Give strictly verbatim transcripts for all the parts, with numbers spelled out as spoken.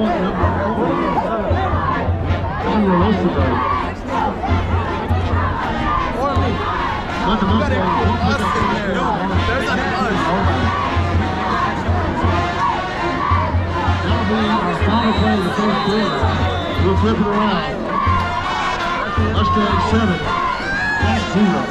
We'll flip it around. Mustang seven, zero.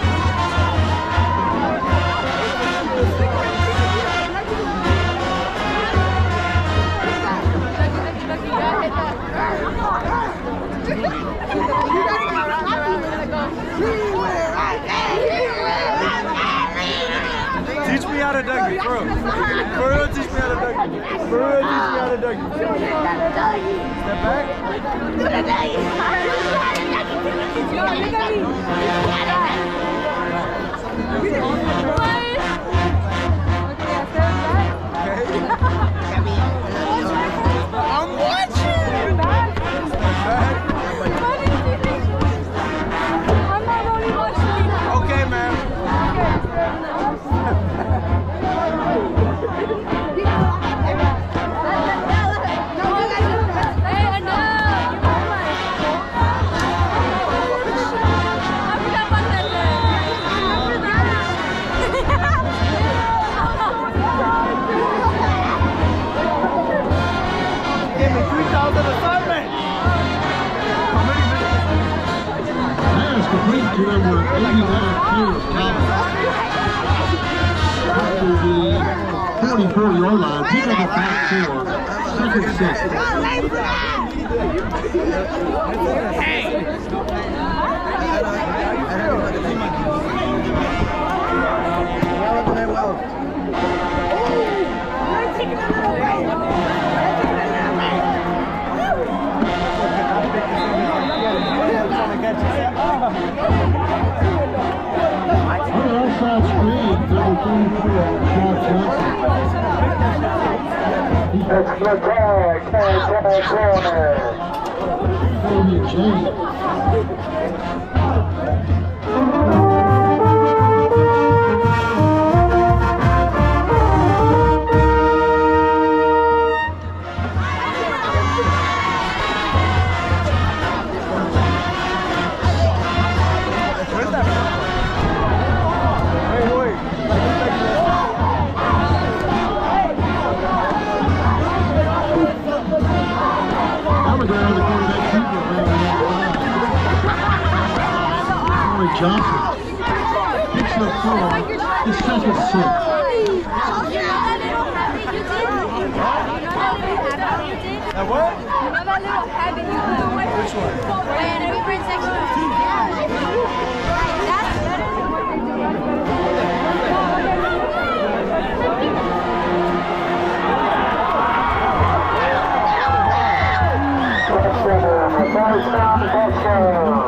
Teach me how to Dougie, bro. For real, teach me how to Dougie. For real, teach me how to Dougie. Step back. Do the Dougie. Yo, look at me. I'm watching. Step back. I'm not only watching. Okay, man. Complete to them with eighty-nine kilos to the forty-four yard line. Pick up a back four. Second six. Hey! Outside screen, number thirty-four, Josh Johnson. Extra tag, tag, tag, corner. Cody James. Johnson picks up four, his second six. That what? You know that little habit you do? Which one? And every friend section. Touchdown, touchdown, touchdown.